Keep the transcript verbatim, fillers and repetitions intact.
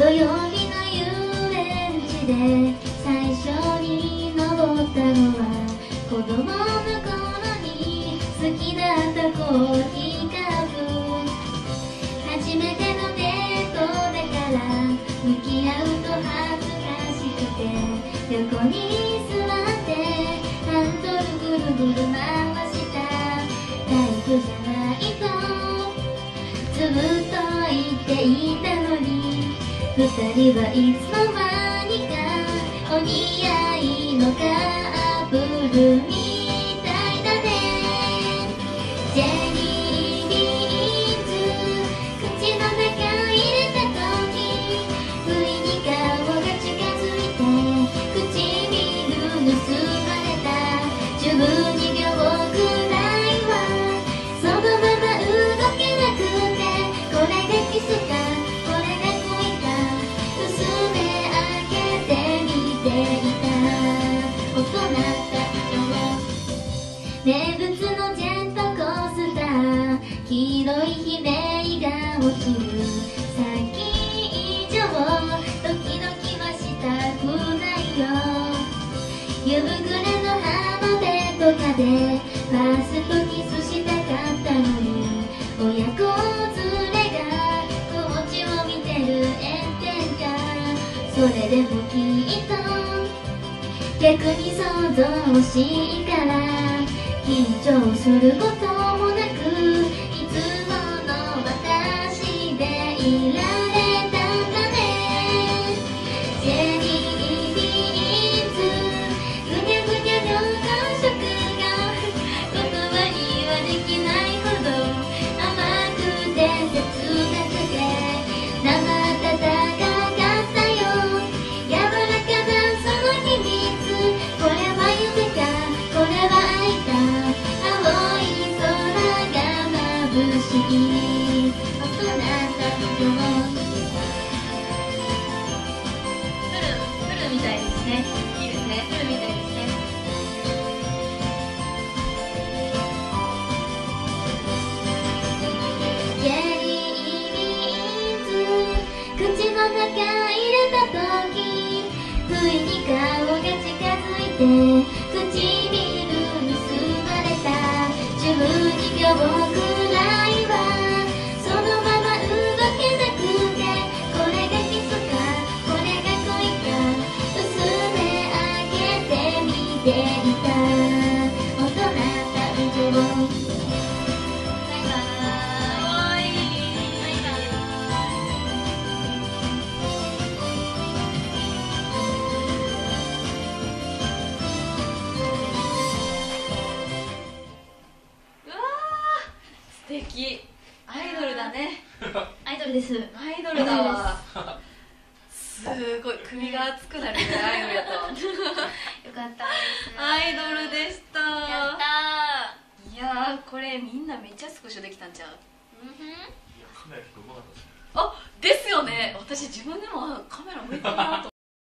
土曜日の遊園地で最初に登ったのは子供の頃に好きだったコーヒーカップ。初めてのデートだから向き合うと恥ずかしくて横に座ってハンドルぐるぐる回したタイプじゃないとずっと言っていたのに、二人はいつの間にかお似合いのカップルみたいだね。ジェリービーンズ口の中入れた時不意に顔が近づいて唇盗まれた。じゅうにびょうくらいはそのまま動けなくて、これがキスかこれが恋か薄め上げてみていた。大人だと名物のジェットコースター、黄色い悲鳴が落ちる先以上ドキドキはしたくないよ。夕暮れの浜辺とかでファーストキスしたかったのに、親子連れがこっちを見てる炎天下。それでもきっと逆に想像しいから緊張することもなくいつもの私でいられたんだね。ジェリービーンズぐにゃぐにゃの感触が言葉にはできないほど甘くて切なくて生温かかったよ。柔らかなその秘密、これは夢かこれは愛か、青い空が眩しい大人だと。フルフルみたいですね。いいですね。フルみたいですね。ジェリービーンズ口の中入れた時不意に顔が近づいて唇盗まれた。じゅうにびょうくらいはそのまま動けなくて、これがキスかこれが恋か薄め上げてみていた。大人誕生。バイバーイ。バイバーイ。うわー素敵。アイドルだね。アイドルです。アイドルだわ。すごい首が熱くなるぐらいアイドルやったわ。よかったです。アイドルでした。やったー。いやーこれみんなめっちゃスクショできたんちゃう？うんふん。カメラ結構うまかったですね。あ、ですよね。私自分でもカメラ向いてるなと